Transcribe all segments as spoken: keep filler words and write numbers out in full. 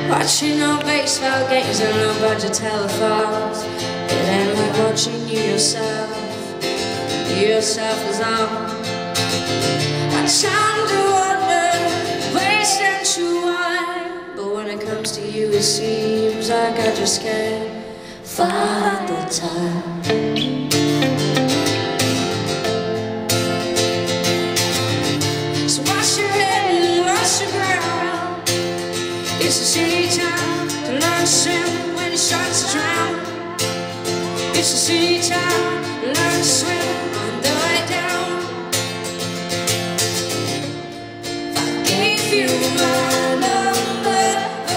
Watching no baseball games and no budget telephones. It ain't like watching you yourself. You yourself is on. I time to wonder, ways that you want. But when it comes to you, it seems like I just can't find the time. So wash your head and wash your ground. It's a city town to learn to swim when it starts to drown. It's a city town to learn to swim on the way down. If I gave you my number,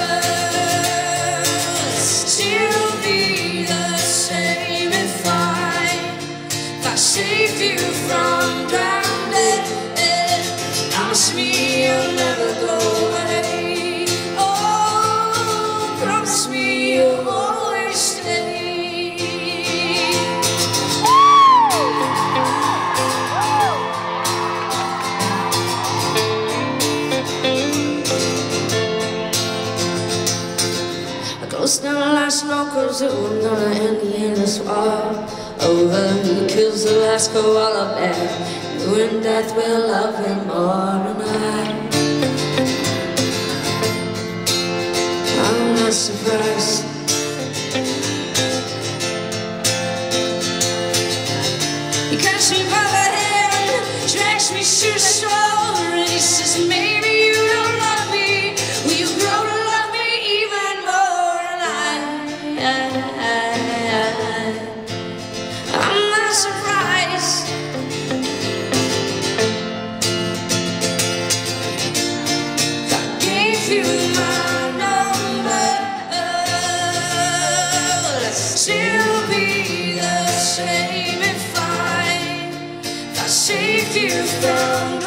it'd still be the same if I, if I saved you from drowning. Promise me you'll never go away. Promise me you'll always stay. I close down the last no cause it will gonna end the endless war over who kills the last koala bear. You and death will love him more tonight. I'm not surprised. He catch me by the hand, drags me to the shore, and he says, maybe you don't love me. Will you grow to love me even more? And I, I, I, I I'm not surprised. If I gave you my still be the same if I, if I saved you from